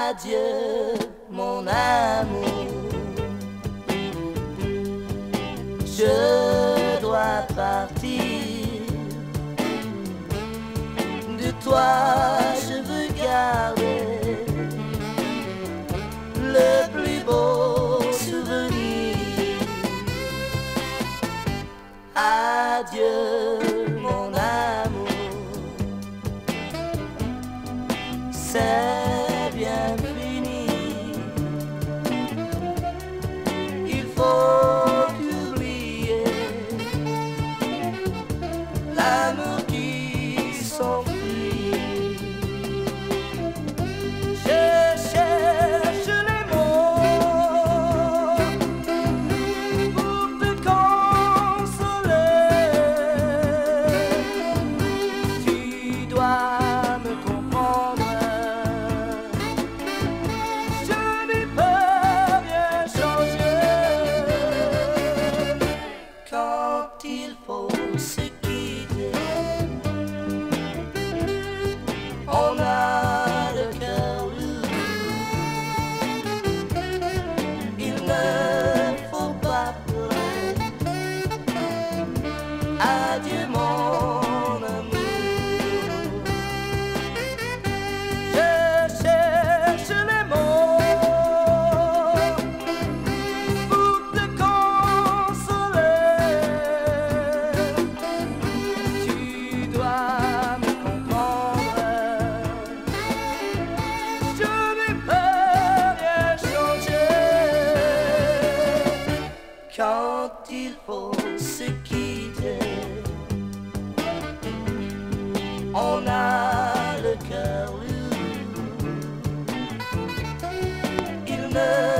Adieu mon amour, je dois partir. De toi je veux garder le plus beau souvenir. Adieu mon amour, c'est bien fini. Il faut oublier l'amour qui s'enfuit. Je cherche les mots pour te consoler. Tu dois me comprendre. Quand il faut se quitter, on a le cœur lourd. Il ne faut pas pleurer. Adieu mon amour. Je cherche les mots pour te consoler. Quand il faut se quitter, on a le cœur lourd. Il ne